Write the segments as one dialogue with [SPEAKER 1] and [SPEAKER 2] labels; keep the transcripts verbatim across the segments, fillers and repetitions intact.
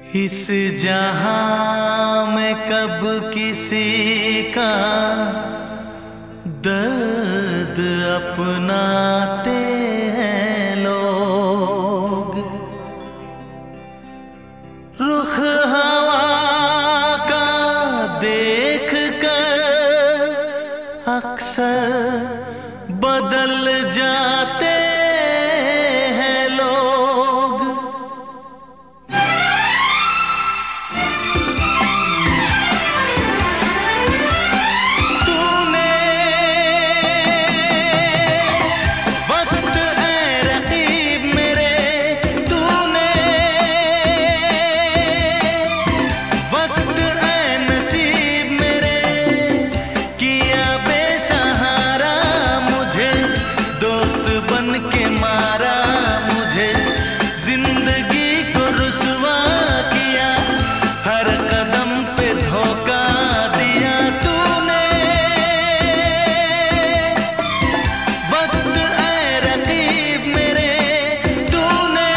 [SPEAKER 1] इस जहां में कब किसी का दर्द अपनाते हैं लोग। रुख हवा का देख कर अक्सर बदल जाते हैं लोग। तूने वक्त है रकीब मेरे, तूने वक्त है नसीब मेरे, किया बेसहारा मुझे, दोस्त बन के मारा मुझे, जिंदगी को रुसवा किया, हर कदम पे धोखा दिया। तूने वक्त है रकीब मेरे, तूने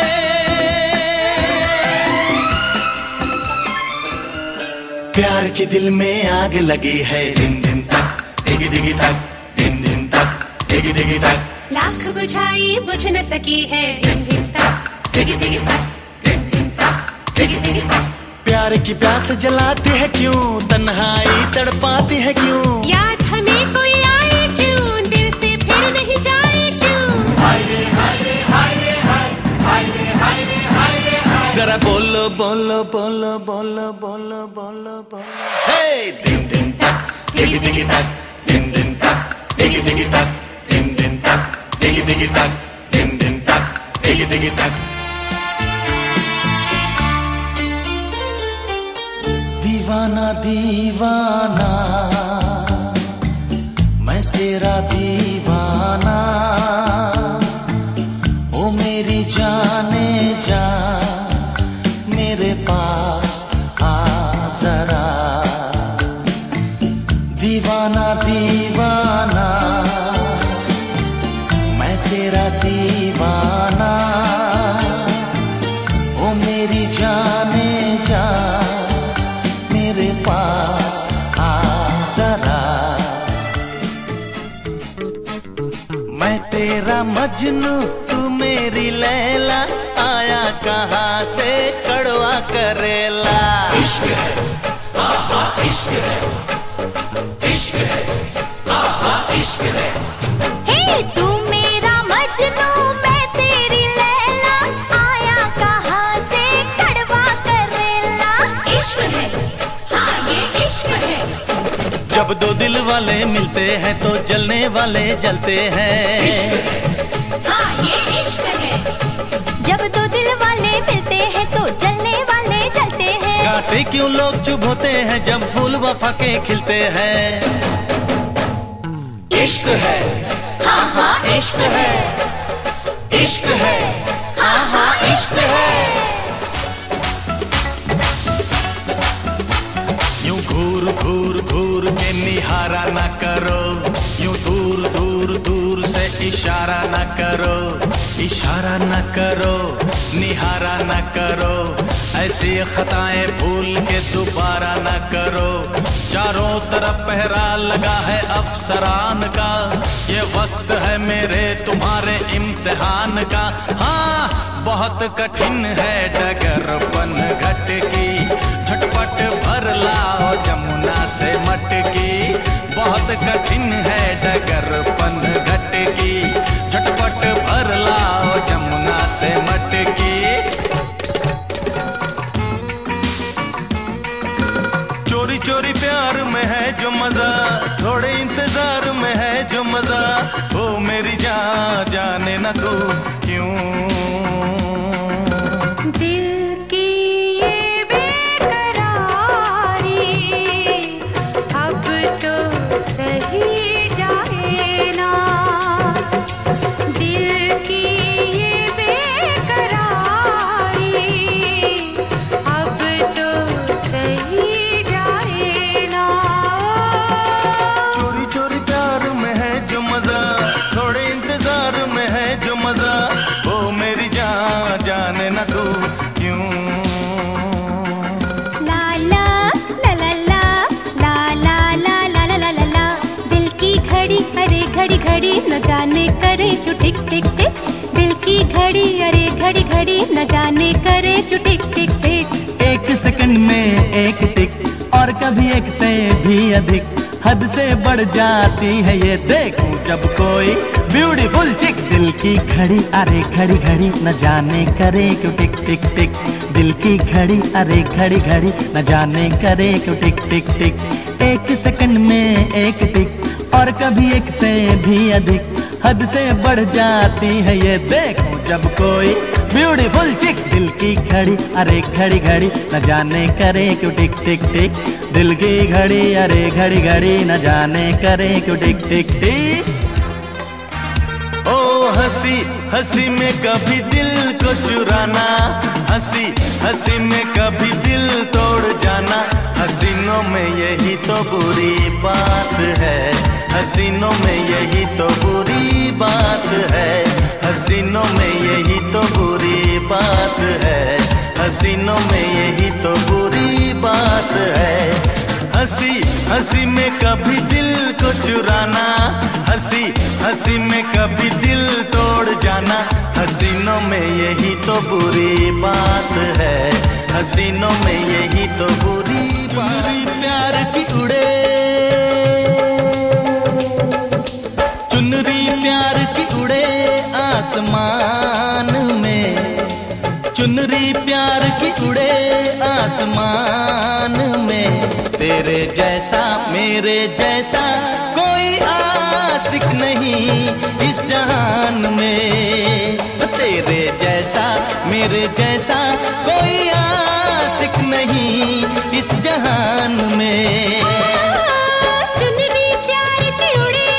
[SPEAKER 1] प्यार के दिल में आग लगी है, दिन दिन तक दिगी दिगी तक, दिन दिन तक दिगी दिगी तक।
[SPEAKER 2] लाख बुझाई बुझ न सकी है, दिन दिन तक दिगी दिगी तक, दिन दिन तक दिगी दिगी तक।
[SPEAKER 1] प्यार की प्यास जलाती है क्यों, तन्हाई तड़पाती है क्यों,
[SPEAKER 2] याद हमें कोई आए क्यों, दिल से फिर नहीं जाए क्यों।
[SPEAKER 1] हाय रे हाय रे हाय रे हाय, हाय रे हाय रे हाय रे हाय। जरा बोलो बोलो बोलो बोलो बोलो बोलो बोलो। हे दिन दिन तक दिगी दिगी तक, दिन दिन तक दिगी दिगी तक, दिन दिन तक दिगी दिगी तक, दिन दिन तक दिगी दिगी तक। दीवाना दीवाना मैं तेरा दीवाना, ओ मेरी जाने जा मेरे पास आ जरा। दीवाना दीवाना मैं तेरा दीवाना, ओ मेरी जाने जा मेरे पास आ जरा। मैं तेरा मजनू तू मेरी लैला, आया कहाँ से कड़वा करेला। इश्क है आहा इश्क है, इश्क है आहा इश्क है।
[SPEAKER 3] हे तू मेरा मजनू मैं तेरी लैला, आया कहाँ से कड़वा करेला।
[SPEAKER 2] इश्क है हाँ ये इश्क है।
[SPEAKER 1] जब दो दिल वाले मिलते हैं तो जलने वाले जलते हैं।
[SPEAKER 2] इश्क है हाँ ये इश्क है।
[SPEAKER 3] जब दो दिल वाले मिलते हैं तो जलने वाले जलते हैं।
[SPEAKER 1] कांटे क्यों लोग चुभ होते हैं जब फूल वफा के खिलते हैं। इश्क है
[SPEAKER 2] हाँ हाँ इश्क है,
[SPEAKER 1] इश्क है
[SPEAKER 2] हाँ हाँ इश्क है।
[SPEAKER 1] यूं घूर घूर घूर के निहारा ना करो, यूं दूर दूर दूर से इशारा ना करो, इशारा ना करो निहारा ना करो, ऐसी खताएं भूल के दोबारा ना करो। चारों तरफ पहरा लगा है अफसरान का, ये वक्त है मेरे तुम्हारे इम्तिहान का। हाँ बहुत कठिन है डगरपन घट की, झटपट भर लाओ जमुना से मटकी। बहुत कठिन है डगरपन घट की, झटपट भर लाओ जमुना से मटकी। चोरी चोरी प्यार में है जो मजा, थोड़े इंतजार में है जो मजा, ओ मेरी जान जाने ना तू क्यों।
[SPEAKER 2] दिल की ये बेकरारी अब तो सही जाए ना, दिल की ये बेकरारी अब तो सही जाए ना।
[SPEAKER 1] चोरी चोरी प्यार में है जो मजा, थोड़े इंतजार में है जो मजा,
[SPEAKER 2] क्यों टिक टिक टिक।
[SPEAKER 1] एक सेकंड में एक टिक और कभी एक से भी अधिक, हद से बढ़ जाती है ये देखूं जब कोई ब्यूटीफुल चिक। दिल की घड़ी अरे घड़ी घड़ी न जाने करे क्यों टिक टिक टिक। दिल की घड़ी अरे घड़ी घड़ी न जाने करे क्यों टिक टिक टिक। एक सेकंड में एक टिक और कभी एक से भी अधिक, हद से बढ़ जाती है ये देखूं जब कोई ब्यूटीफुल चिक। दिल की घड़ी अरे घड़ी घड़ी न जाने करे क्यों टिक टिक टिक। दिल की घड़ी अरे घड़ी घड़ी न जाने करे क्यों टिक टिक टिक। ओ हंसी हंसी में कभी दिल को चुराना, हंसी हंसी में कभी दिल तोड़ जाना। हसीनों में यही तो बुरी बात है, हसीनों में यही तो बुरी बात है। हसीनों में यही तो बुरी बात है, हसीनों में यही तो बुरी बात है। हंसी हंसी में कभी दिल को चुराना, हंसी हंसी में कभी दिल तोड़ जाना। हसीनों में यही तो बुरी बात है, हसीनों में यही तो बुरी बात। प्यार की उड़े चुनरी, प्यार की उड़े आसमान में, चुनरी प्यार की उड़े आसमान में। तेरे जैसा मेरे जैसा कोई आशिक नहीं इस जहान में। तेरे जैसा मेरे जैसा कोई आशिक नहीं इस जहान में।
[SPEAKER 2] चुनरी प्यार की उड़े,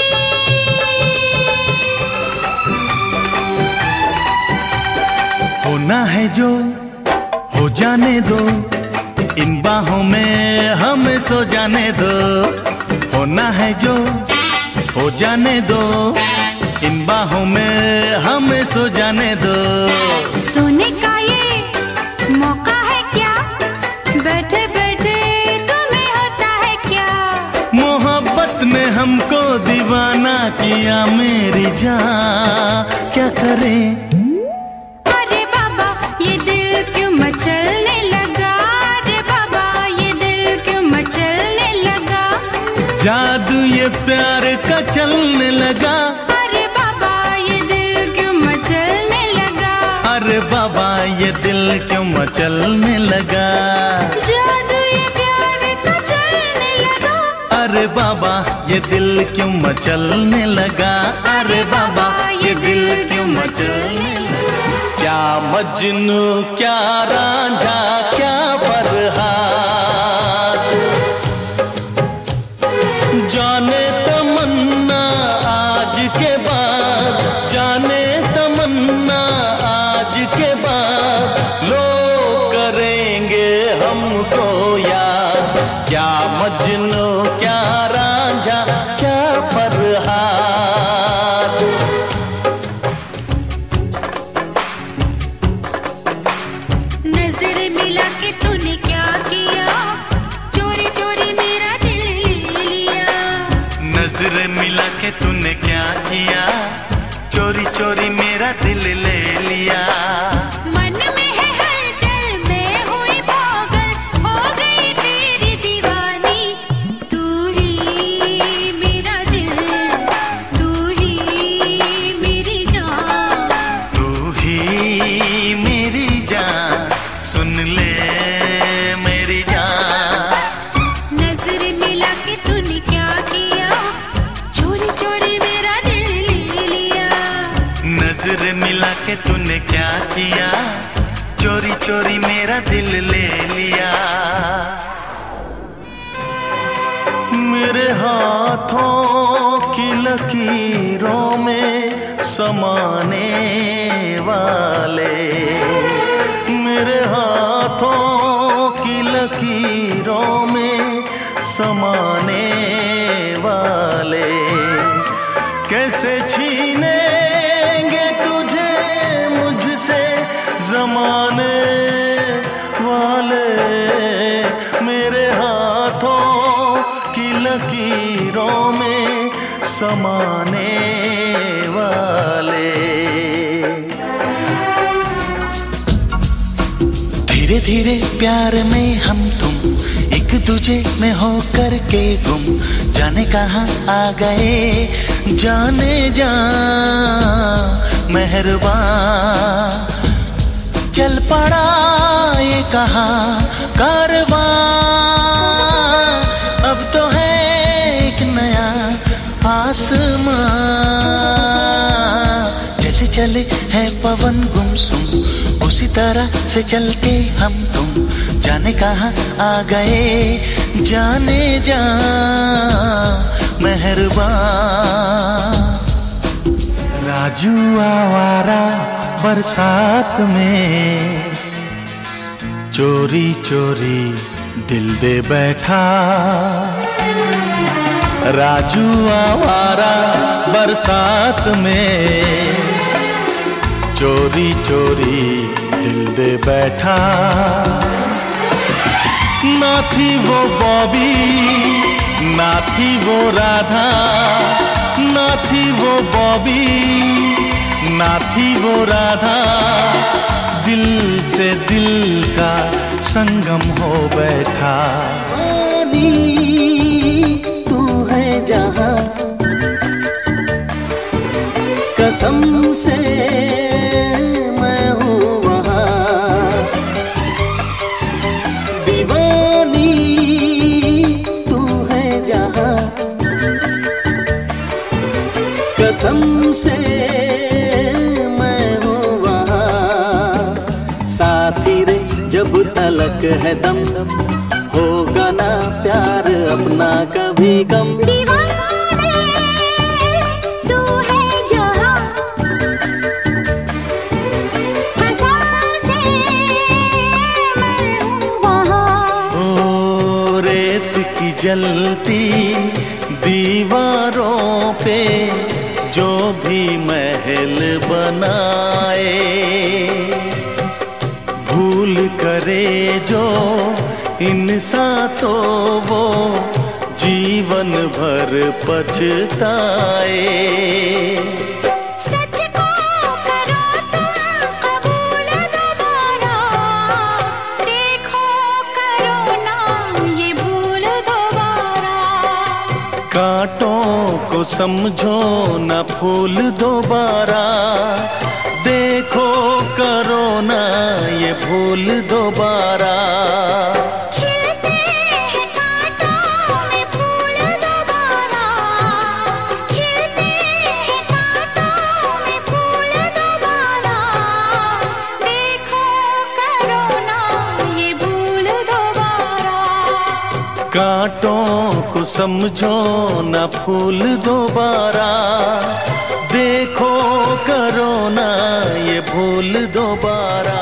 [SPEAKER 1] होना है जो हो जाने दो, इन बाहों में हमें सो जाने दो। होना है जो हो जाने दो, इन बाहों में हमें सो जाने दो।
[SPEAKER 2] सोने का ये मौका है क्या, बैठे बैठे तुम्हें होता है क्या।
[SPEAKER 1] मोहब्बत ने हमको दीवाना किया मेरी जान, क्या करें।
[SPEAKER 2] अरे बाबा ये दिल क्यों मचलने लगा, अरे बाबा ये दिल क्यों मचलने लगा।
[SPEAKER 1] जादू ये प्यार का चलने लगा,
[SPEAKER 2] अरे बाबा ये दिल क्यों मचलने लगा।
[SPEAKER 1] अरे बाबा ये दिल क्यों मचलने लगा।
[SPEAKER 2] जादू ये प्यार का चलने लगा,
[SPEAKER 1] अरे बाबा ये दिल क्यों मचलने लगा। अरे बाबा ये दिल क्यों मचलने लगा। क्या मजनू क्या रांझा क्या फरहाद, जाने तमन्ना आज के बाद, जाने तमन्ना आज के बाद लोग करेंगे हमको याद। क्या मजनू क्या रांझा क्या फरहाद।
[SPEAKER 2] नजर मिला के तूने क्या किया, चोरी चोरी मेरा दिल ले लिया।
[SPEAKER 1] नजर मिला के तूने क्या किया, चोरी चोरी मेरा दिल ले लिया।
[SPEAKER 2] मन में है हलचल मैं हुई पागल, हो गई तेरी दीवानी। तू ही मेरा दिल, तू ही मेरी जान।
[SPEAKER 1] तू ही मेरी जान, सुन ले मेरी जान।
[SPEAKER 2] नजर मिला के तूने क्या किया, चोरी चोरी मेरा दिल ले लिया।
[SPEAKER 1] नजर मिला के तूने क्या किया, चोरी चोरी मेरा दिल ले लिया। मेरे हाथों की लकीरों में समाने वाले, मेरे हाथों की लकीरों में समाने वाले कैसे छीनेंगे तुझे मुझसे जमाने वाले। मेरे हाथों की लकीरों में समाने वाले। धीरे धीरे प्यार में हम तुम एक दूजे में हो कर के गुम, जाने कहाँ आ गए जाने जा मेहरबान। चल पड़ा ये कहाँ कारवां, अब तो है एक नया आसमां। जैसे चले है पवन गुमसुम उसी तरह से चल के हम तुम, जाने कहाँ आ गए जाने जा मेहरबान। राजू आवारा बरसात में चोरी चोरी दिल दे बैठा। राजू आवारा बरसात में चोरी चोरी दिल दे बैठा। ना थी वो बॉबी ना थी वो राधा, ना थी वो बॉबी ना थी वो राधा, दिल से दिल का संगम हो बैठा।
[SPEAKER 4] पानी तू है जहाँ कसम से मैं हूँ वहाँ, दीवानी तू है जहाँ कसम से मैं हूँ वहाँ। साथी रे जब तलक है दम होगा ना प्यार अपना कभी कम।
[SPEAKER 3] दीवाने तू है जहाँ कसम से मैं हूँ वहाँ।
[SPEAKER 1] ओ रेत की जलती दीवारों पे जो भी महल बनाए, भूल करे जो इंसान तो वो जीवन भर पछताए।
[SPEAKER 3] सच को करो तुम कबूल दोबारा, देखो करो ना ये भूल दोबारा।
[SPEAKER 1] कांटों को समझो न फूल दोबारा, देखो करो ना ये भूल दोबारा।
[SPEAKER 3] खिलते हैं कांटों में फूल दोबारा, खिलते हैं कांटों में फूल दोबारा। देखो करो ना ये भूल दोबारा।
[SPEAKER 1] कांटों को समझो न फूल दोबारा, देखो करो ना ये भूल दोबारा।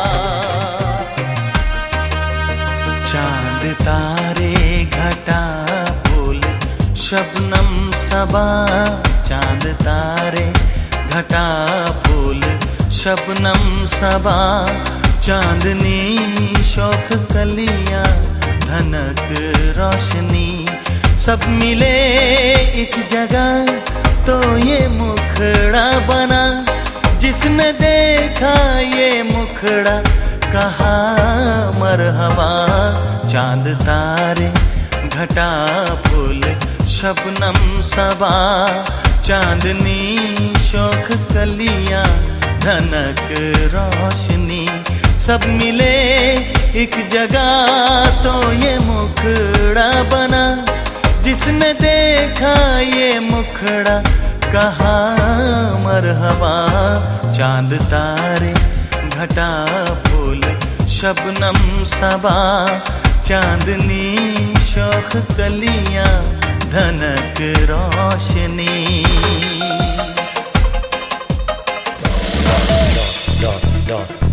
[SPEAKER 1] चांद तारे घटा फूल शबनम सबा, चांद तारे घटा फूल शबनम सबा। चांदनी शौक कलियां धनक रोशनी, सब मिले एक जगह तो ये मुखड़ा बना। जिसने देखा ये मुखड़ा कहा मरहबा। चांद तारे घटा फूल शबनम सबा, चांदनी शौक कलियां धनक रोशनी, सब मिले एक जगह तो ये मुखड़ा बना। जिसने देखा ये मुखड़ा कहा मरहबा। चांद तारे घटा फूल शबनम सबा, चांदनी शौक कलियां धनक रोशनी।
[SPEAKER 4] Dot dot